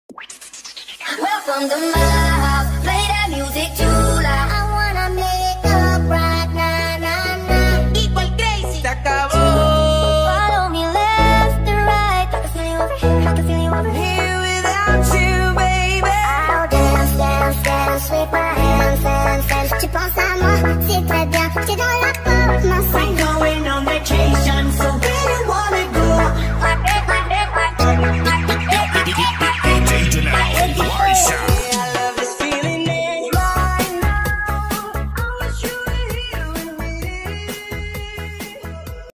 Welcome to my house, play that music too loud. I wanna make up right now, now, now. Equal crazy, se acabó. Follow me left and right. I can feel you over here, I can feel you over here without you, baby. I'll dance, dance, dance with my hands, hands, hands. Chip on